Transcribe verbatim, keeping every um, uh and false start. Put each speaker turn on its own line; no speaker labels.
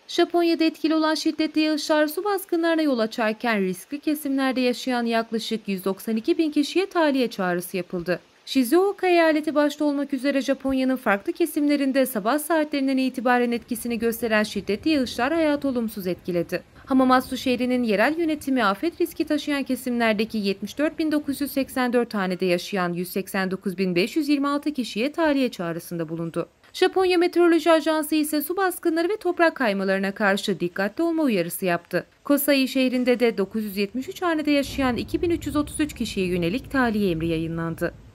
Japonya'da etkili olan şiddetli yağışlar su baskınlarına yol açarken riskli kesimlerde yaşayan yaklaşık yüz doksan iki bin kişiye tahliye çağrısı yapıldı. Shizuoka eyaleti başta olmak üzere Japonya'nın farklı kesimlerinde sabah saatlerinden itibaren etkisini gösteren şiddetli yağışlar hayatı olumsuz etkiledi. Hamamatsu şehrinin yerel yönetimi afet riski taşıyan kesimlerdeki yetmiş dört bin dokuz yüz seksen dört hanede yaşayan yüz seksen dokuz bin beş yüz yirmi altı kişiye tahliye çağrısında bulundu. Japonya Meteoroloji Ajansı ise su baskınları ve toprak kaymalarına karşı dikkatli olma uyarısı yaptı. Kosai şehrinde de dokuz yüz yetmiş üç hanede yaşayan iki bin üç yüz otuz üç kişiye yönelik tahliye emri yayınlandı.